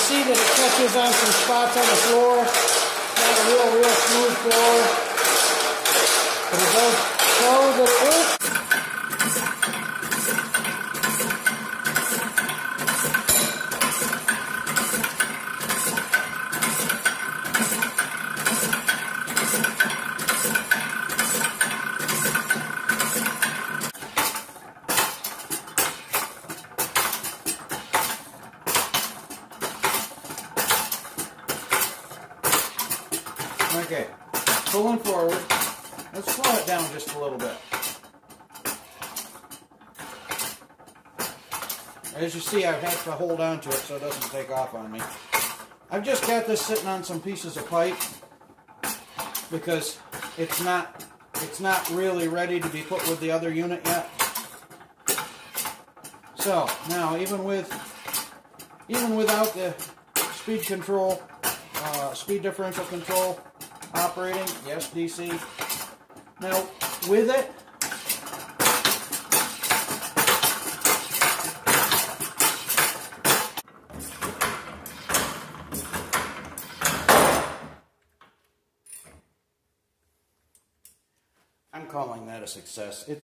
see that it catches on some spots on the floor. Not a real smooth floor. But it does show that it works. Okay, pulling forward. Let's slow it down just a little bit. As you see, I have to hold on to it so it doesn't take off on me. I've just got this sitting on some pieces of pipe because it's not really ready to be put with the other unit yet. So now, even without the speed control, speed differential control operating, yes, DC. Now, with it, I'm calling that a success.